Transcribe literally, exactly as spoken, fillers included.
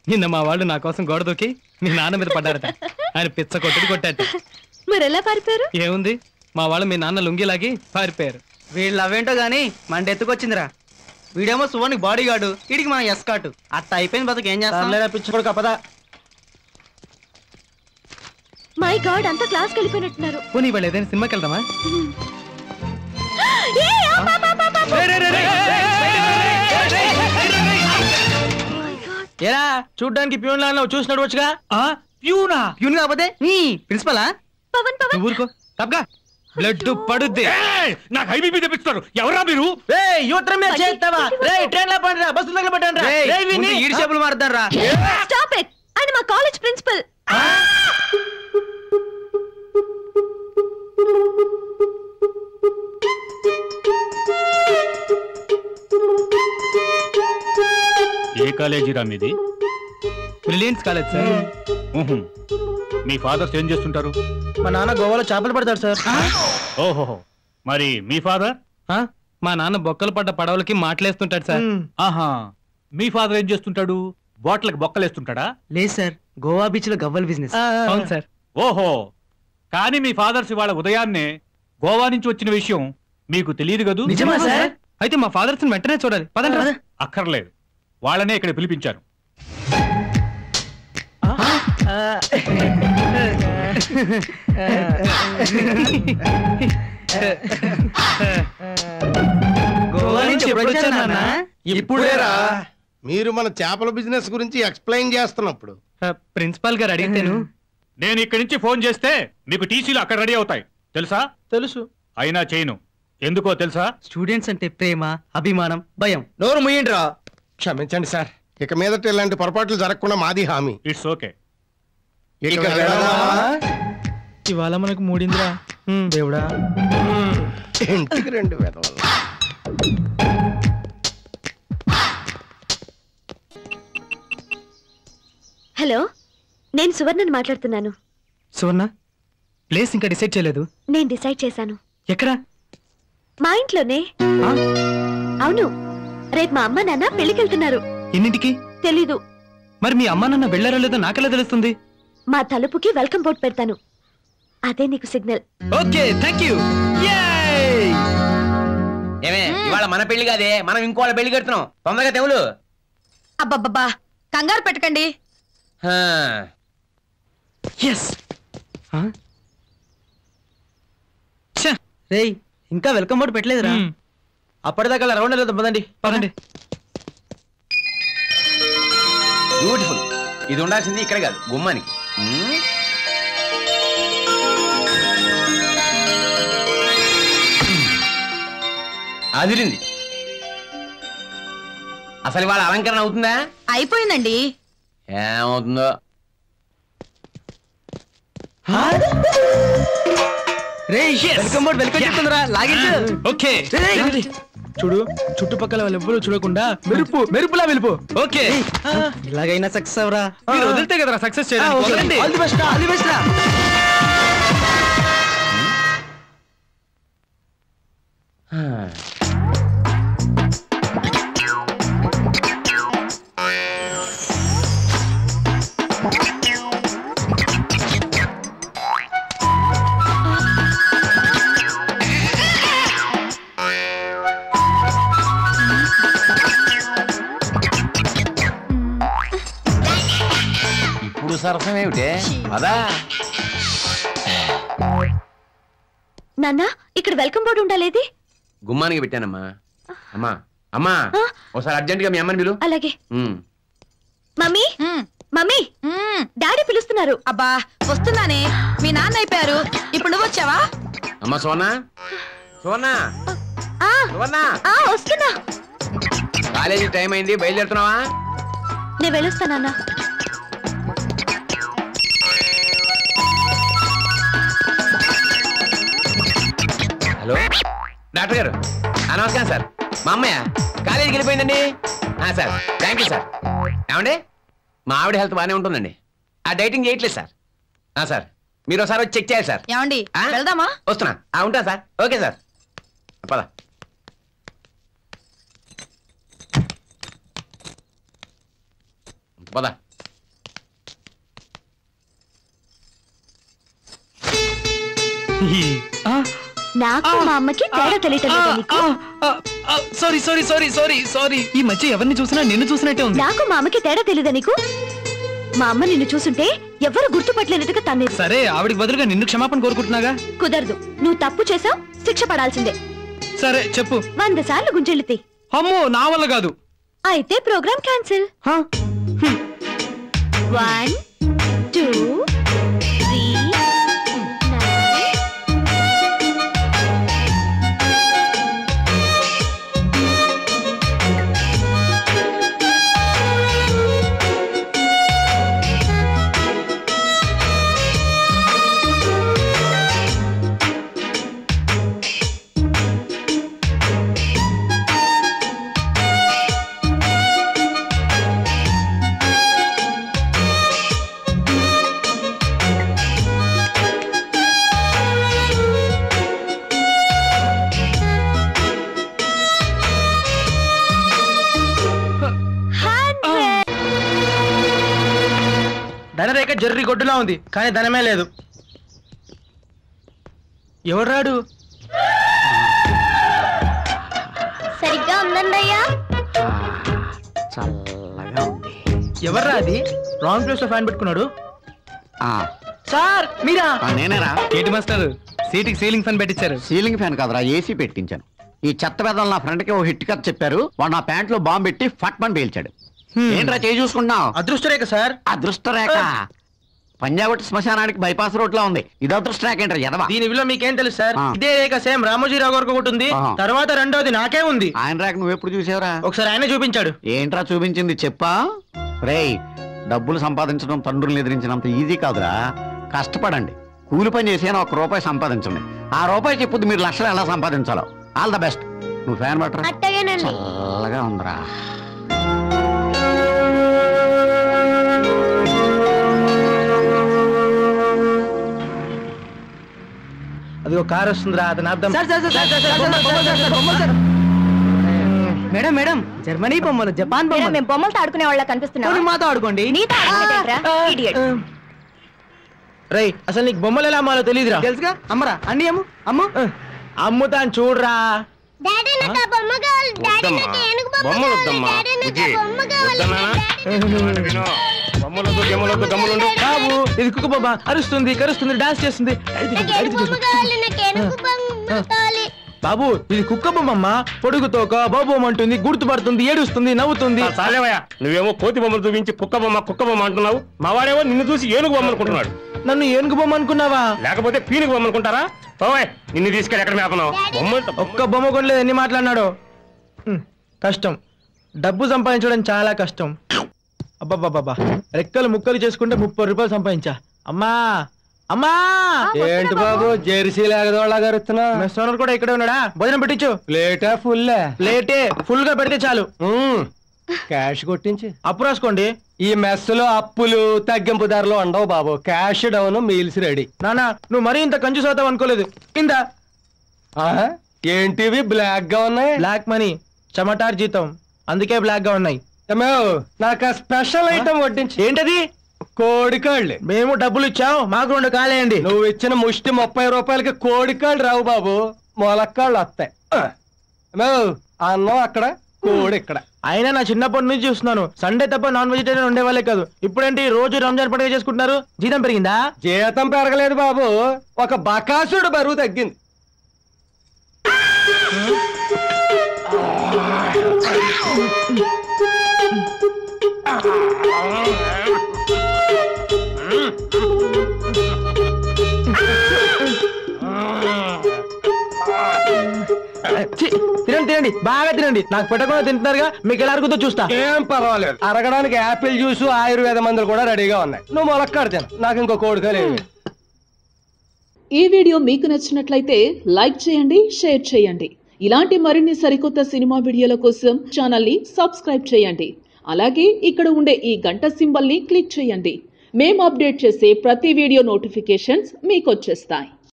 నిన్న మా వాళ్ళు నా కోసం గోడ దూకి మీ నాన్న మీద పడ్డారట. ఆయన పిచ్చ కొట్టుడు కొట్టాట. మరి ఎలా పారిపోయారు? ఏముంది, మా వాళ్ళు మీ నాన్న లుంగిలాగి పారిపోయారు. వీళ్ళు అవేంటో గానీ మన ఎత్తుకొచ్చిందిరా. వీడేమో సువానికి బాడీ గార్డు, వీడికి మన ఎస్కాటు. అట్ట అయిపోయింది బతుకు. ఏం చేస్తాం? పిచ్చుకోడు కపదా. మై గాడ్, అంతా క్లాస్కి వెళ్ళిపోయినట్టున్నారు. పోనీ వాళ్ళు ఏదైనా సినిమాకి వెళ్దామా? ఏరా చూడ్డానికి ప్యూన్ లా చూసినట్టు వచ్చుగా. ప్యూనా? ప్యూన్ కాకపోతే ప్రిన్సిపలా? పవన్ పవన్ ఊరుకో, తప్పగా బ్లడ్ పడుద్ది. నాకు ఐబీపీ తెప్పిస్తారు. ఎవరా మీరు? యూట్రమ్ మీద చేస్తావా? ట్రైన్ లో పడరా, బస్సు దగ్గర పట్టండి. ఈడి చేపలు మారుతారా? Stop it. ఆయన మా కాలేజ్ ప్రిన్సిపల్. ఏ కాలేజీ రా మీది? Brilliance college sir. మీ ఫాదర్స్ ఏం చేస్తుంటారు? మా నాన్న గోవాలో చేపలు పడతాడు సార్. ఓహో, మరి మీ ఫాదర్? మా నాన్న బొక్కలు పడ్డ పడవలకి మాటలేస్తుంటాడు సార్. ఆహా, మీ ఫాదర్ ఏం చేస్తుంటాడు? బాటిల్కి బొక్కలేస్తుంటాడా? లేదు సార్, గోవా బీచ్ లో గవ్వల బిజినెస్. అవును సార్. ఓహో, కానీ మీ ఫాదర్స్ ఇవాళ ఉదయాన్నే గోవా నుంచి వచ్చిన విషయం మీకు తెలియదు కదూ? నిజమా సార్? అయితే మా ఫాదర్స్ వెంటనే చూడాలి. పదండి. అక్కర్లేదు, వాళ్ళనే ఇక్కడ పిలిపించారు. ఇప్పుడేరా మీరు మన చేపల బిజినెస్ గురించి ఎక్స్ప్లెయిన్ చేస్తున్నప్పుడు ప్రిన్సిపాల్ గారు అడిగితేను. నేను ఇక్కడి నుంచి ఫోన్ చేస్తే మీకు టీసీలు అక్కడ రెడీ అవుతాయి, తెలుసా? తెలుసు, అయినా చేయను. ఎందుకో తెలుసా? స్టూడెంట్స్ అంటే ప్రేమ, అభిమానం, భయం. నోరు ముయ్యండిరా. క్షమించండి సార్, ఇక మీదట ఇలాంటి పొరపాట్లు జరగకుండా మాది హామీ. It's okay. ఇవాళ మనకు మూడిందిరా దేవుడా. ఇంటికి రెండు వేదవాళ్ళు. హలో, నేను సువర్ణని మాట్లాడుతున్నాను. సువర్ణ, ప్లేస్ ఇంకా డిసైడ్ చేయలేదు. నేను డిసైడ్ చేశాను. ఎక్కడ? మా ఇంట్లోనే. అవును, రేపు మా అమ్మ నాన్న పెళ్లికి వెళ్తున్నారు. ఎన్నింటికి? తెలీదు. మరి మీ అమ్మ నాన్న వెళ్ళారో లేదో నాకెలా తెలుస్తుంది? మా తలుపుకి వెల్కమ్ బోర్డ్ పెడతాను, అదే నీకు సిగ్నల్. Okay, thank you. ఏమే, ఇవాళ మన పెళ్లి కాదే, మనం ఇంకోళ్ళ పెళ్లి కడుతున్నాం. తొందరగా తెవులు. అబ్బబ్బబ్బా, కంగారు పెట్టకండి. రేయ్, ఇంకా వెల్కమ్ బోర్డు పెట్టలేదురా? అప్పటిదాకా రౌండ్ లేదు. పదండి పదండి. బ్యూటిఫుల్. ఇది ఉండాల్సింది ఇక్కడ కాదు, గుమ్మానికి. అదిరింది. అసలు ఇవాళ అలంకరణ అవుతుందా? అయిపోయిందండి. ఏమవుతుందో. వెల్కమ్ బోర్డు వెల్కమ్ చెప్తుందిరా, లాగించు. ఓకే, చూడు, చుట్టుపక్కల వాళ్ళు ఎవ్వరూ చూడకుండా మెరుపు మెరుపులా వెళ్ళిపో. ఓకే, ఇలాగైనా సక్సెస్ అవరా. మీరు వదిలితే కదరా సక్సెస్ చేయడానికి. ఆల్ ది బెస్ట్ రా, ఆల్ ది బెస్ట్ రా. ఇప్పుడు సరసం ఏమిటే? అదా నాన్న, ఇక్కడ వెల్కమ్ బోర్డు ఉండాలేది? గుమ్మానికి పెట్టానమ్మా. అమ్మా అమ్మా, ఒకసారి అర్జెంట్ గా మీ అమ్మని పిలు. అలాగే. మమ్మీ మమ్మీ, డాడీ పిలుస్తున్నారు. అబ్బా వస్తున్నానే, మీ నాన్న అయిపోయారు. ఇప్పుడు నువ్వు వచ్చావా? అమ్మా సోనా, సోనా, సోనా, వస్తున్నా. కాలేజీ టైం అయింది, బయలుదేరుతున్నావా? నేను వెళ్ళొస్తానన్నా. హలో డాక్టర్ గారు, నమస్కారం సార్. మా అమ్మయ్య కాలేజీకి వెళ్ళిపోయిందండి. Sir thank you sir. ఏమండి, మా ఆవిడ హెల్త్ బాగానే ఉంటుందండి. ఆ డైటింగ్ చేయట్లేదు సార్. సార్ మీరు ఒకసారి వచ్చి చెక్ చేయాలి సార్. ఏమండి, వెళ్దామా? వస్తున్నా. ఉంటాను సార్. ఓకే సార్, పద. పద. నాకు మా అమ్మకి తేడా తెలియటం లేదా నీకు? Sorry sorry sorry sorry sorry ఈ మధ్య ఎవరిని చూసినా నిన్ను చూసినట్టే ఉంది. నాకు మా అమ్మకి తేడా తెలీదా నీకు? మా అమ్మ నిన్ను చూసుంటే ఎవరు గుర్తుపట్టలేనట్టుగా తన్నేది. సరే ఆవిడికి బదులుగా నిన్ను క్షమాపణ కోరుకుంటున్నాగా. కుదరదు, నువ్వు తప్పు చేసావు, శిక్ష పడాల్సిందే. సరే చెప్పు. వంద సార్లు గుంజెళ్ళితే. అమ్మో నా వల్ల కాదు. అయితే program cancel. One two three ధనరేఖ జర్రి గొడ్డులా ఉంది కానీ ధనమే లేదు. ఎవరు రాడు? సరిగ్గా ఉందండి అయ్యా. చల్లగా ఉంది. ఎవర్రా అది? రాంగ్ ప్లేస్ లో ఫ్యాన్ పెట్టుకున్నాడు. సార్ మీరా? నేనేరా. ఏంటి మాస్టర్ సీటుకి సీలింగ్ ఫ్యాన్ పెట్టించారు? సీలింగ్ ఫ్యాన్ కాదురా, ఏసీ పెట్టించాను. ఈ చెత్త పెద్దలు నా ఫ్రెండ్ కి ఓ హిట్ కథ చెప్పారు. వాడు నా ప్యాంట్ లో బాంబు పెట్టి ఫట్ మని పేల్చాడు. ఏంట్రా చేయి చూసుకుంటున్నావు? అదృష్టరేఖ సార్. అదృష్టరేఖ పంజాబ్ శ్మశానానికి బైపాస్ రోడ్ లా ఉంది. ఇది అదృష్టరేఖ ఏంట్రా ఎదవా? దీని విలువ మీకేం తెలుసు సార్? ఇదే రేఖ సేమ్ రామోజీరావు గారికి ఒకటి ఉంది, తర్వాత రెండోది నాకే ఉంది. ఆయన రేఖ నువ్వు ఎప్పుడు చూసావురా? ఒకసారి ఆయన చూపించాడు. ఏంట్రా చూపించింది చెప్పా? రేయ్ డబ్బులు సంపాదించడం తండ్రులను ఎదిరించినంత ఈజీ కాదురా. కష్టపడండి, కూలి పని చేసి ఒక రూపాయి సంపాదించండి. ఆ రూపాయి చెప్పుద్ది మీరు లక్షలు ఎలా సంపాదించాలో. All the best. నువ్వు ఫ్యాన్ పట్టరా. చల్లగా ఉందిరా. అది ఒక కార్ వస్తుందిరా, అతను అర్థం. మేడం మేడం జర్మనీ బొమ్మలు, జపాన్ బొమ్మలు. మేము బొమ్మలతో ఆడుకునే వాళ్ళ కనిపిస్తున్నాం. మాతో ఆడుకోండి. రై అసలు నీకు బొమ్మలు ఎలా అమ్మాలో తెలియదురా? తెలుసుగా. అమ్మరా అన్ని అమ్ము. అమ్ము అమ్ముతాను చూడరా. బాబు ఇది కుక్క బొమ్మ, అరుస్తుంది కరుస్తుంది డాన్స్ చేస్తుంది. బాబు ఇది కుక్క బొమ్మ, పొడుగుతోక బాబు అంటుంది, గుర్తుపడుతుంది, ఏడుస్తుంది, నవ్వుతుంది. నువ్వేమో కోతి బొమ్మలు చూపించి కుక్క బొమ్మ కుక్క బొమ్మ అంటున్నావు. మా వాడేమో నిన్ను చూసి ఏనుగు బొమ్మ అనుకుంటున్నాడు. నన్ను ఏనుగు బొమ్మ అనుకున్నావా? లేకపోతే పీనుగు బొమ్మ అనుకుంటారా? ఓయ్ నిన్ను తీసుకెళ్ళి ఎక్కడ మేపనావు? బొమ్మ ఒక్క బొమ్మ కొనలేదు, ఎన్ని మాట్లాడినాడు. కష్టం, డబ్బు సంపాదించడం చాలా కష్టం. అబ్బాబ్బాబ్బా రెక్కలు ముక్కలు చేసుకుంటే ముప్పై రూపాయలు సంపాదించా. అమ్మా అమ్మా. ఏంటి బాబు జెర్సీ లాగదోళ్ళ గారుతున్నా? మెస్టోనర్ కూడా ఇక్కడే ఉన్నాడా? భోజనం పెట్టించు. ప్లేటా ఫుల్? ప్లేటే ఫుల్ గా పెడితే చాలు. క్యాష్ కొట్టించి అప్పు రాసుకోండి. ఈ మెస్ లో అప్పులు తగ్గింపు ధరలు ఉండవు బాబు. Cash down, meals ready. నానా నువ్వు మరీ ఇంత కంజూస్ అవుతావు అనుకోలేదు. ఇందా ఏంటివి బ్లాక్ గా ఉన్నాయి? బ్లాక్ మనీ, చమటార్ జీతం, అందుకే బ్లాక్ గా ఉన్నాయి. నాకు స్పెషల్ ఐటమ్ వడ్డించి. ఏంటది? కోడికాళ్ళు. మేము డబ్బులు ఇచ్చాం, మాకు రెండు కాలేయండి. నువ్వు ఇచ్చిన ముష్టి ముప్పై రూపాయలకి కోడికాళ్ళు రావు బాబు, మొలక్కాళ్ళు వస్తాయి. అన్నం అక్కడ, కోడి ఇక్కడ. అయినా నా చిన్నప్పటి నుంచి చూస్తున్నాను, సండే తప్ప నాన్ వెజిటేరియన్ ఉండేవాళ్ళే కాదు. ఇప్పుడేంటి రోజు రంజాన్ పండుగ చేసుకుంటున్నారు? జీతం పెరిగిందా? జీతం పెరగలేదు బాబు, ఒక బకాసుడు బరువు తగ్గింది. తినండి తినండి, బాగా తినండి. నాకు పెట్టకుండా తింటున్నారుగా, మీకు ఎలా అరుగుతో చూస్తా. ఏం పర్వాలేదు, అరగడానికి యాపిల్ జ్యూస్, ఆయుర్వేద మందులు కూడా రెడీగా ఉన్నాయి. నువ్వు మొలక్కాడు తిన, నాకు ఇంకో కోడికలేవి. ఈ వీడియో మీకు నచ్చినట్లయితే లైక్ చేయండి, షేర్ చేయండి. ఇలాంటి మరిన్ని సరికొత్త సినిమా వీడియోల కోసం ఛానల్ ని సబ్స్క్రైబ్ చేయండి. అలాగే ఇక్కడ ఉండే ఈ గంట సింబల్ ని క్లిక్ చేయండి. మేము అప్డేట్ చేసే ప్రతి వీడియో నోటిఫికేషన్స్ మీకు వచ్చేస్తాయి.